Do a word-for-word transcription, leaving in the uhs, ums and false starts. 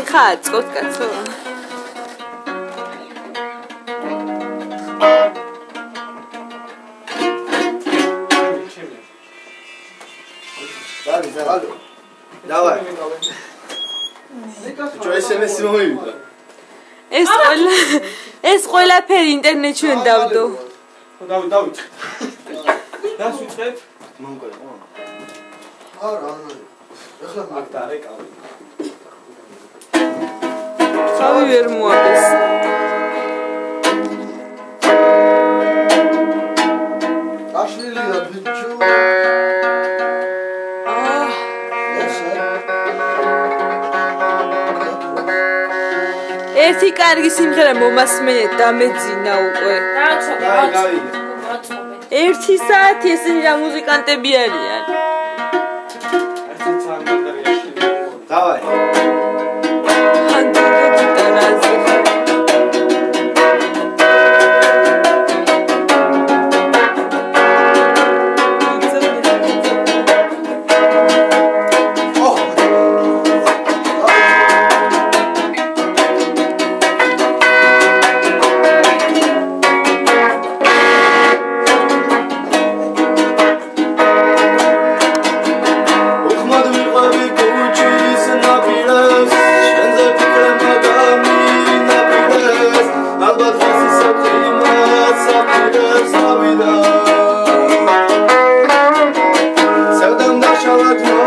ხააწყოთ კაცო. Dai, dai. Давай. Čo es em es მოვიდა? ეს ყველა ეს ყველაფერი ინტერნეტში ვერ დავდო. დავი დავი. დასვიწყებ? მომკვე. არა, არა. ეხლა აქ და რეკავი. თავი ვერ მოადეს. აშლილია ბიჭო. ერთი კარგი სიმღერა მომასმენეთ და მეძინა უკვე. დავი დავი. ერთი საათი ესენი რა მუსიკანტები არიან. ასე ცამბერიაში. Давай. Sevdamda şalat